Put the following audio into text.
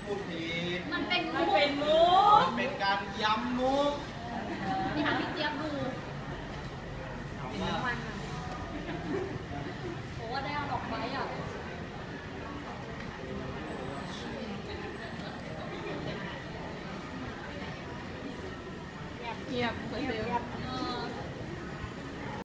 พูดผิดมันเป็นมุกมันเป็นการย้ำมุกนี่ค่ะพี่เจี๊ยบดูโอ้ว่าได้เอาดอกไม้อ่ะเงียบเงียบ